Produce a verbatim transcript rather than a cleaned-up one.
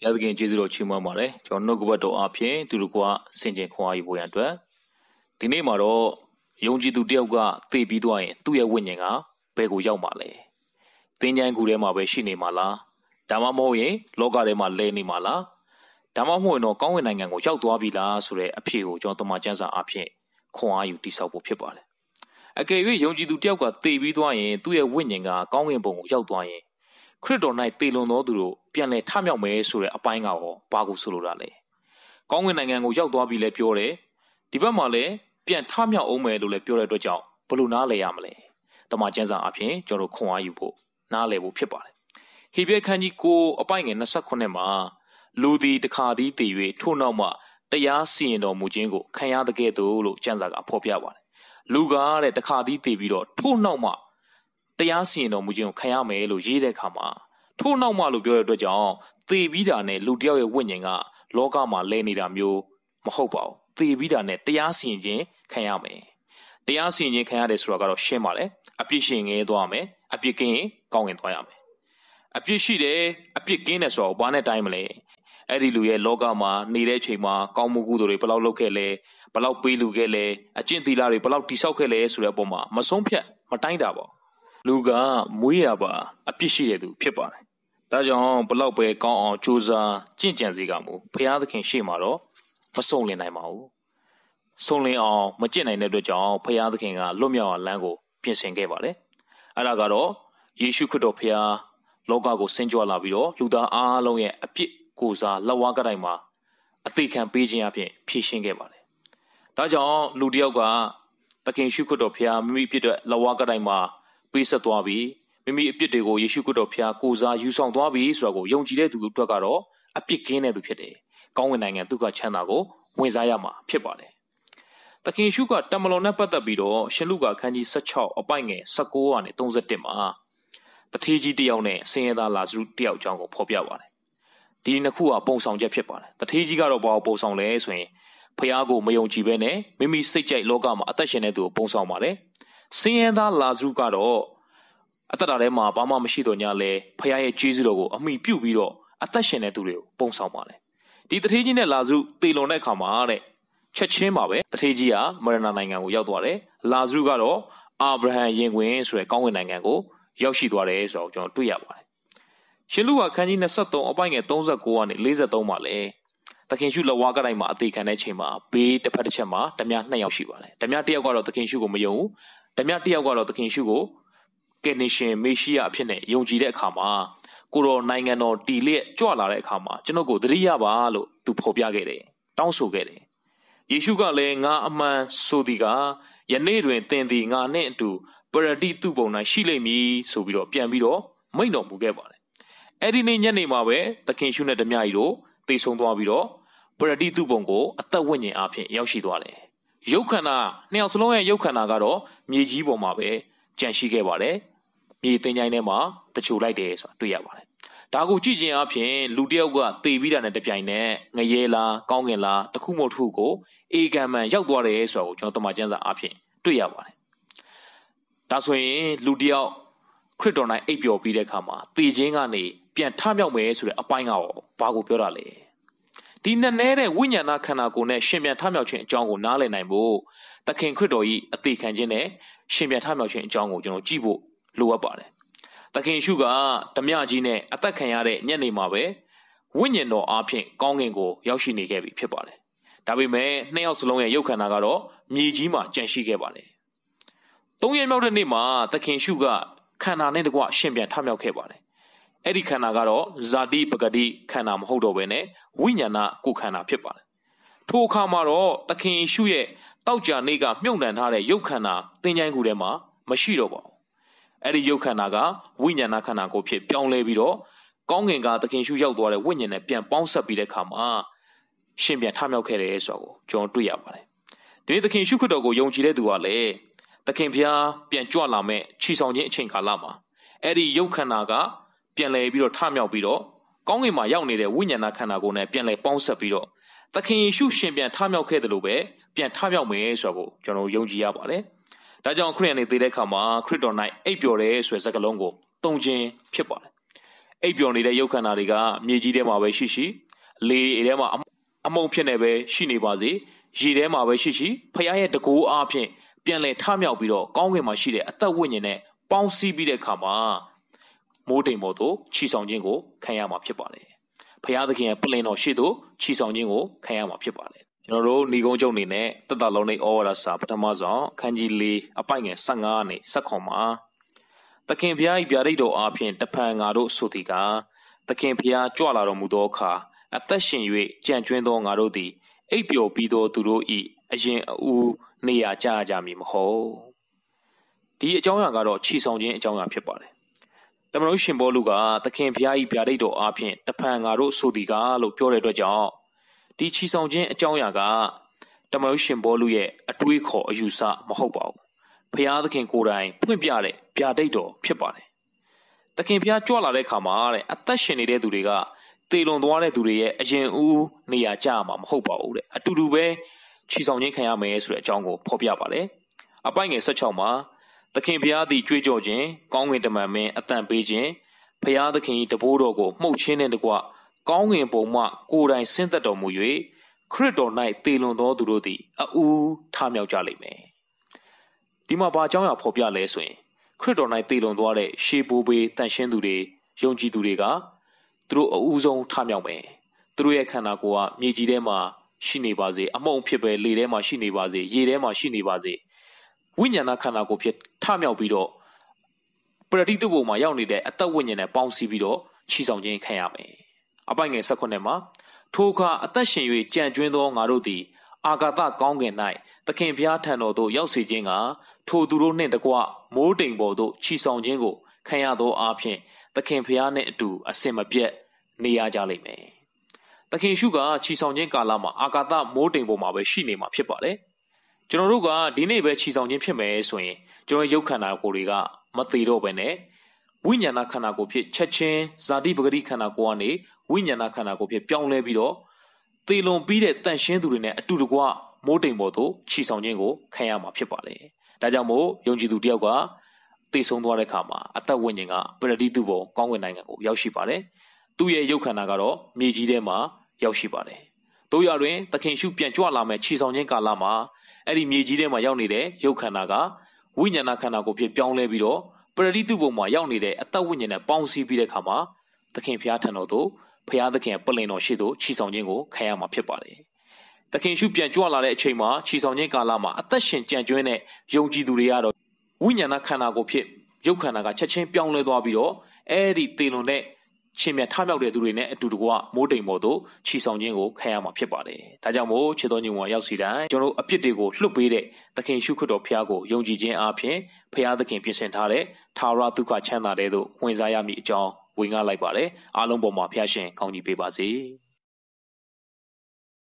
ဘုရားသခင်ကျေးဇူးတော်ချီးမွမ်းပါတယ်ကျွန်တော်နှုတ်ကပတ်တော်အဖြစ်သူတို့ကဆင်ခြင်ခွန်အားယူဖို့ရန်အတွက်ဒီနေ့မှာတော့ယုံကြည်သူတယောက်ကသိပြီးသွားရင်သူ့ရဲ့ဝိညာဉ်ကဘယ်ကိုရောက်မှာလဲသင်္ချိုင်းကူထဲမှာပဲရှိနေမှာလားဒါမှမဟုတ်ရင်လောကထဲမှာလဲနေမှာလားဒါမှမဟုတ်ရင်တော့ကောင်းကင်နိုင်ငံကိုရောက်သွားပြီလားဆိုတဲ့အဖြေကိုကျွန်တော်တမန်ကျမ်းစာအဖြစ်ခွန်အားယူတိဆောက်ဖို့ဖြစ်ပါတယ်အကယ်၍ယုံကြည်သူတယောက်ကသိပြီးသွားရင်သူ့ရဲ့ဝိညာဉ်ကကောင်းကင်ဘုံကိုရောက်သွားရင်ခရစ်တော်၌တည်လွန်သောသူတို့ပြန်လည်ထမြောက်မယ်ဆိုတဲ့အပိုင်းကရောဘာကိုဆိုလိုတာလဲကောင်းကင်နိုင်ငံကိုရောက်သွားပြီလဲပြောတယ်ဒီဘက်မှာလည်းပြန်ထမြောက်အောင်မယ်လို့လည်းပြောတဲ့အတွက်ကြောင့်ဘယ်လိုနားလည်ရမလဲတမန်ကျမ်းစာအဖြစ်ကျွန်တော်ခွန်အားယူဖို့နားလည်ဖို့ဖြစ်ပါတယ်ဟေဘရဲခန်းကြီးကိုအပိုင်းငယ်ยี่สิบเก้าမှာလူသည်တခါတည်းတည်၍ထို့နောက်မှတရားစီရင်တော်မူခြင်းကိုခံရတဲ့ကဲ့သို့လို့ကျမ်းစာကဖော်ပြပါတယ်လူကတဲ့တခါတည်းတည်ပြီးတော့ထို့နောက်မှတရားစီရင်တော်မူခြင်းကိုခံရမယ်လို့ရေးတဲ့အခါမှာထို့နောက်မှလို့ပြောတဲ့အတွက်ကြောင့်သေပြီးတာနဲ့လူတယောက်ရဲ့ဝိညာဉ်ကလောကမှာလဲနေတာမျိုးမဟုတ်ပါဘူးသေပြီးတာနဲ့တရားစီရင်ခြင်းခံရမယ်တရားစီရင်ခြင်းခံရတယ်ဆိုတာကတော့ရှင်းပါတယ်အပြစ်ရှင်ငဲသွားမယ်အပြစ်ကင်းရင်ကောင်းကင်သွားရမယ်အပြစ်ရှိတယ်အပြစ်ကင်းတယ်ဆိုတော့ဘာနဲ့တိုင်းမလဲအဲ့ဒီလူရဲ့လောကမှာနေတဲ့အချိန်မှာကောင်းမှုကုသိုလ်တွေဘယ်လောက်လုပ်ခဲ့လဲဘယ်လောက်ပေးလူခဲ့လဲအကျင့်သီလတွေဘယ်လောက်တိဆောက်ခဲ့လဲဆိုတဲ့အပေါ်မှာမဆုံးဖြတ်မတိုင်းတာပါလူကမွေးရပါအပြစ်ရှိတဲ့သူဖြစ်ပါတယ်ဒါကြောင့်ဘလောက်ပဲကောင်းအောင်ကြိုးစားကြင့်ကြံစေကမူဘုရားသခင်ရှေ့မှာတော့မဆုံးလင်နိုင်ပါဘူးဆုံးလင်အောင်မကြင့်နိုင်တဲ့အတွက်ကြောင့်ဘုရားသခင်ကလွတ်မြောက်အောင်လမ်းကိုပြင်ဆင်ခဲ့ပါတယ်အဲ့ဒါကတော့ယေရှုခရစ်တော်ဘုရားလောကကိုဆင်းကြွလာပြီးတော့လူသားအားလုံးရဲ့အပြစ်ကိုယ်စားလက်ဝါးကတိုင်မှာအသေးခံပေးခြင်းအပြင်ဖြည့်ရှင်းခဲ့ပါတယ်ဒါကြောင့်လူတစ်ယောက်ကသခင်ယေရှုခရစ်တော်ဘုရားမိမိဖြစ်တဲ့လက်ဝါးကတိုင်မှာပေးဆက်သွားပြီးမိမိအပြစ်တွေကိုယေရှုခရစ်တော်ဘုရားကိုယ်စားယူဆောင်သွားပြီးဆိုတာကိုယုံကြည်တဲ့သူတို့ကတော့အပြစ်ကင်းတဲ့သူဖြစ်တယ်။ကောင်းကင်နိုင်ငံဒုက္ခချမ်းသာကိုဝင်စားရမှာဖြစ်ပါတယ်။သခင်ယေရှုကတမန်တော်နဲ့ပတ်သက်ပြီးတော့ရှင်လုကာခန်းကြီး十六အပိုင်ငယ်十九ကနေ三十一မှာတထေးကြီးတယောက်နဲ့ဆင်းရဲသားလာဇရုတယောက်အကြောင်းကိုဖော်ပြပါတယ်။ဒီနှစ်ခုကပုံဆောင်ချက်ဖြစ်ပါတယ်။တထေးကြီးကတော့ဘာကိုပုံဆောင်လဲဆိုရင်ဘုရားကိုမယုံကြည်ဘဲနဲ့မိမိစိတ်ကြိုက်လောကမှာအသက်ရှင်တဲ့သူကိုပုံဆောင်ပါတယ်။ဆင်းရဲသားလာဇရုကတော့အသက်တာထဲမှာဘာမှမရှိတော့ညာလဲဖခင်ရဲ့ကျေးဇူးတော်ကိုအမိပြုပြီးတော့အသက်ရှင်တဲ့သူတွေကိုပုံဆောင်ပါတယ်ဒီတထေးကြီးနဲ့လာဇရုတေလွန်တဲ့အခါမှာတဲ့ချက်ချင်းပါပဲတထေးကြီးကမရဏနိုင်ငံကိုရောက်သွားတယ်လာဇရုကတော့အာဗြဟံရင်ခွင်ဆိုတဲ့ကောင်းကင်နိုင်ငံကိုရောက်ရှိသွားတယ်ဆိုတော့ကျွန်တော်တွေ့ရပါတယ်ရှင်လုကာခန်းကြီးยี่สิบ三အပိုင်းငယ်三十九ကနေ四十三မှာလဲသခင်ရှုလက်ဝါးကတိုင်းမှာအသေးခံတဲ့ချိန်မှာဘေးတစ်ဖက်တစ်ချက်မှာဓမြနှစ်ယောက်ရှိပါတယ်ဓမြတစ်ယောက်ကတော့သခင်ရှုကိုမယုံဘူးဓမြတစ်ယောက်ကတော့သခင်ရှုကိုကယ်နေရှင်မေရှိယအဖြစ်နဲ့ယုံကြည်တဲ့အခါမှာကိုတော်နိုင်ငံတော်တည်လျက်ကြွလာတဲ့အခါမှာကျွန်တော်ကိုသတိရပါလို့သူဖော်ပြခဲ့တယ်တောင်းဆိုခဲ့တယ်ယေရှုကလည်းငါအမှန်ဆိုသည်ကယနေ့တွင်သင်သည်ငါနှင့်အတူပရတိသူပုံ၌ရှိလိမ့်မည်ဆိုပြီးတော့ပြန်ပြီးတော့မိန့်တော်မူခဲ့ပါတယ်အဲ့ဒီနေ့ညနေမှာပဲသခင်ရှုနဲ့ဓမြကြီးတို့သိဆုံးသွားပြီးတော့ပရတိသူပုံကိုအသက်ဝိညာဉ်အဖြစ်ရောက်ရှိသွားတယ်ရုပ်ခန္ဓာနှစ်ယောက်စလုံးရဲ့ရုပ်ခန္ဓာကတော့မြေကြီးပေါ်မှာပဲကြံရှိခဲ့ပါတယ်မြေသင်္ချိုင်းထဲမှာတချိုလိုက်တယ်ဆိုတာတွေ့ရပါတယ်ဒါကိုကြည့်ခြင်းအပြင်လူတစ်ယောက်ကသေပြီးတာနဲ့တပြိုင်နက်ငရဲလားကောင်းကင်လားတခုမဟုတ်တစ်ခုကိုအေကံမှန်ရောက်သွားတယ်ဆိုတာကိုကျွန်တော်တမန်ကျမ်းစာအဖြစ်တွေ့ရပါတယ်ဒါဆိုရင်လူတစ်ယောက်ခရစ်တော်၌အိပ်ပျော်ပြီးတဲ့အခါမှာသေခြင်းကနေပြန်ထမြောက်မယ်ဆိုတဲ့အပိုင်းကရောဘာကိုပြောတာလဲဒီနဲ့နေတဲ့ဝိညာဏခန္ဓာကိုယ်နဲ့ရှင်ပြန်ထမြောက်ခြင်းအကြောင်းကိုနားလည်နိုင်ဖို့သခင်ခရစ်တော်၏အသေးခံခြင်းနဲ့ရှင်ပြန်ထမြောက်ခြင်းအကြောင်းကိုကျွန်တော်ကြည့်ဖို့လိုအပ်ပါတယ်သခင်ရှုကဓမြကြီးနဲ့အသက်ခံရတဲ့ညနေမှာပဲဝိညာဉ်တော်အားဖြင့်ကောင်းကင်ကိုရောက်ရှိနေခဲ့ပြီဖြစ်ပါတယ်ဒါပေမဲ့နှစ်ယောက်စလုံးရဲ့ရုပ်ခန္ဓာကတော့မြေကြီးမှာကျန်ရှိခဲ့ပါတယ်သုံးရက်မြောက်တဲ့နေ့မှာသခင်ရှုကခန္ဓာနဲ့တကွရှင်ပြန်ထမြောက်ခဲ့ပါတယ်အဲ့ဒီခန္ဓာကတော့ဇာတိပဂတိခန္ဓာမဟုတ်တော့ဘဲနဲ့ဝိညာဏကိုယ်ခန္ဓာဖြစ်ပါတယ်ထိုအခါမှာတော့သခင်ရှုရဲ့တောက်ကြနေ့ကမြုပ်နှံထားတဲ့ရုပ်ခန္ဓာသင်္ချိုင်းကူထဲမှာမရှိတော့ပါဘူးအဲ့ဒီရုပ်ခန္ဓာကဝိညာဏခန္ဓာကိုဖြစ်ပြောင်းလဲပြီးတော့ကောင်းကင်ကသခင်ရှုရောက်သွားတဲ့ဝိညာဉ်နဲ့ပြန်ပေါင်းဆက်ပြီးတဲ့အခါမှာရှင်ပြန်ထမြောက်ခဲ့တယ်ဆိုတော့ကျွန်တော်တွေ့ရပါတယ်ဒီနေ့သခင်ရှုခရစ်တော်ကိုယုံကြည်တဲ့သူကလည်းသခင်ဖျားပြန်ကြွလာမဲ့ခြေဆောင်ခြင်းအချိန်ကာလမှာအဲ့ဒီရုပ်ခန္ဓာကပြန်လဲပြီးတော့ထမြောက်ပြီးတော့ကောင်းကင်မှာရောက်နေတဲ့ဝိညာဏခန္ဓာကိုနဲ့ပြန်လဲပေါင်းဆက်ပြီးတော့သခင်ယေရှုရှင်ပြန်ထမြောက်ခဲ့တယ်လို့ပဲပြန်ထမြောက်မယ်ဆိုတော့ကျွန်တော်ယုံကြည်ရပါတယ်ဒါကြောင့်ခရစ်ယာန်နေသေးတဲ့အခါမှာခရစ်တော်၌အိပ်ပျော်တယ်ဆိုတဲ့စကားလုံးကိုသုံးခြင်းဖြစ်ပါတယ်အိပ်ပျော်နေတဲ့ရုပ်ခန္ဓာတွေကမြေကြီးထဲမှာပဲရှိရှိလေထဲမှာအမုံဖြစ်နေပဲရှိနေပါစေရေထဲမှာပဲရှိရှိဖခင်ရဲ့တကူအားဖြင့်ပြန်လည်ထမြောက်ပြီးတော့ကောင်းကင်မှာရှိတဲ့အသက်ဝိညာဉ်နဲ့ပေါင်းစည်းပြီးတဲ့အခါမှာမိုးတိမ်ပေါ်သို့ခြိဆောင်ခြင်းကိုခံရမှာဖြစ်ပါတယ်ဖခင်သခင်ရဲ့ပလင်တော်ရှိသို့ခြိဆောင်ခြင်းကိုခံရမှာဖြစ်ပါတယ်ကျွန်တော်တို့ဏီကုန်းချုပ်အနေနဲ့တသက်လုံးនៃဩဝါဒစာပထမဆုံးအခန်းကြီး၄အပိုင်ငယ်၁၅နဲ့၁၇မှာသခင်ဖျား၏ဗျာဒိတ်တော်အားဖြင့်တဖန်ငါတို့ဆိုသည်ကသခင်ဖျားကြွလာတော်မူသောအခါအသက်ရှင်၍ကြံ့ကျွင်းသောငါတို့သည်အိပ်ပျော်ပြီးသောသူတို့၏အရင်အဦးနေရာကျကြမည်မဟုတ်ဒီအကြောင်းအရာကတော့ခြိဆောင်ခြင်းအကြောင်းအရာဖြစ်ပါတယ်တမန်တော်ရှင်ပေါလုကသခင်ဖျား၏ဗျာဒိတ်တော်အားဖြင့်တဖန်ငါတို့ဆိုသည်ကလို့ပြောတဲ့အတွက်ကြောင့်ဒီခြိဆောင်ခြင်းအကြောင်းအရာကတမန်တော်ရှင်ပေါလုရဲ့အတွေးခေါ်အယူဆမဟုတ်ပါဘူးဖျားသခင်ကိုယ်တိုင်ဖွင့်ပြတဲ့ဗျာဒိတ်တော်ဖြစ်ပါတယ်သခင်ဖျားကြွလာတဲ့အခါမှာတဲ့အသက်ရှင်နေတဲ့သူတွေကတေလွန်သွားတဲ့သူတွေရဲ့အရင်ဦးနေရာကျမှာမဟုတ်ပါဘူးတဲ့အတူတူပဲခြိဆောင်ခြင်းခံရမယ်ဆိုတဲ့အကြောင်းကိုဖော်ပြပါတယ်အပိုင်ငယ်၁၆မှာသခင်ဖျားသည်ကြွေးကြော်ခြင်းကောင်းကင်တမန်မင်းအတန်ပေးခြင်းဖျားသခင်၏တဘိုးတော်ကိုမှုတ်ခြင်းနဲ့တကွကောင်းကင်ဘုံမှကိုယ်တိုင်ဆင်းသက်တော်မူ၍ခရစ်တော်၌တေလွန်သောသူတို့သည်အဦးထမြောက်ကြလိမ့်မယ်ဒီမှာဘာအကြောင်းအရာဖော်ပြလဲဆိုရင်ခရစ်တော်၌တေလွန်သွားတဲ့ရှေးဘိုးဘေးတန်ရှင်းသူတွေယုံကြည်သူတွေကသူတို့အဦးဆုံးထမြောက်မယ်သူတို့ရဲ့ခန္ဓာကိုယ်ကမြေကြီးထဲမှာရှိနေပါစေအမုံဖြစ်ပဲလေထဲမှာရှိနေပါစေရေထဲမှာရှိနေပါစေဝိညာဏခန္ဓာကိုယ်ဖြစ်ထမြောက်ပြီးတော့ပရတိတုဘုံမှာရောက်နေတဲ့အသက်ဝိညာဉ်နဲ့ပေါင်းစည်းပြီးတော့ခြိဆောင်ခြင်းခံရမယ်အပိုင်ငယ်၁၉မှာထိုအခါအသက်ရှင်၍ကြံ့ကျွင်းသောငါတို့သည်အာဂါသကောင်းကင်၌သခင်ဖျားထံတော်သို့ရောက်စေခြင်းကထိုသူတို့နှင့်တကွမိုးတိမ်ပေါ်သို့ခြိဆောင်ခြင်းကိုခံရသောအားဖြင့်သခင်ဖျားနှင့်အတူအစင်မပြတ်နေရကြလိမ့်မယ်သခင်ရှုကခြိဆောင်ခြင်းကာလမှာအာဂါသမိုးတိမ်ပေါ်မှာပဲရှိနေမှာဖြစ်ပါတယ်ကျွန်တော်တို့ကဒီနေ့ပဲခြိဆောင်ခြင်းဖြစ်မယ်ဆိုရင်ကျွန်တော်ရုပ်ခန္ဓာကိုယ်တွေကမသေးတော့ဘဲနဲ့ဝိညာဏခန္ဓာကိုယ်ဖြစ်ချက်ချင်းဇာတိပဂတိခန္ဓာကိုယ်ကနေဝိညာဏခန္ဓာကိုယ်ဖြစ်ပြောင်းလဲပြီးတော့သေလွန်ပြီးတဲ့တန်ရှင်းသူတွေနဲ့အတူတကွမိုးတိမ်ပေါ်သို့ခြိဆောင်ခြင်းကိုခံရမှာဖြစ်ပါတယ်ဒါကြောင့်မို့ယုံကြည်သူတယောက်ကသေဆုံးသွားတဲ့အခါမှာအသက်ဝိညာဉ်ကပရတိတုဘုံကောင်းကင်နိုင်ငံကိုရောက်ရှိပါတယ်သူ့ရဲ့ရုပ်ခန္ဓာကတော့မြေကြီးထဲမှာရောက်ရှိပါတယ်တို့ရတွင်သခင်ရှုပြန်ကြွလာမဲ့ခြိဆောင်ခြင်းကာလမှာအဲ့ဒီမြေကြီးထဲမှာရောက်နေတဲ့ရုပ်ခန္ဓာကဝိညာဏခန္ဓာကိုဖြစ်ပြောင်းလဲပြီးတော့ပရတိတုဘုံမှာရောက်နေတဲ့အသက်ဝိညာဉ်နဲ့ပေါင်းစည်းပြီးတဲ့အခါမှာသခင်ဖျားထံတော်သို့ဖျားသခင်ပလင်တော်ရှိသို့ခြိဆောင်ခြင်းကိုခံရမှာဖြစ်ပါတယ်သခင်ရှုပြန်ကြွလာတဲ့အချိန်မှာခြိဆောင်ခြင်းကာလမှာအသက်ရှင်ကြံ့ကျွင်းတဲ့ယုံကြည်သူတွေကတော့ဝိညာဏခန္ဓာကိုဖြစ်ရုပ်ခန္ဓာကချက်ချင်းပြောင်းလဲသွားပြီးတော့အဲ့ဒီသေလွန်တဲ့ရှင်မြတ်ထမြောက်တဲ့သူတွေနဲ့အတူတကွမိုးတိမ်ပေါ်သို့ခြိဆောင်ခြင်းကိုခံရမှာဖြစ်ပါတယ်ဒါကြောင့်မို့ခြေတော်ညုံဝါရောက်စီတိုင်းကျွန်တော်အပြစ်တွေကိုလွှတ်ပေးတဲ့သခင်ရှုခရစ်တော်ဖျားကိုယုံကြည်ခြင်းအပြင်ဖျားသခင်ပြင်ဆင်ထားတဲ့ထာဝရဒုက္ခချမ်းသာတဲ့သို့ဝင်စားရမည်အကြောင်းဝင်ကားလိုက်ပါတယ်အားလုံးပေါ်မှာဖျားရှင်ကောင်းကြီးပေးပါစေ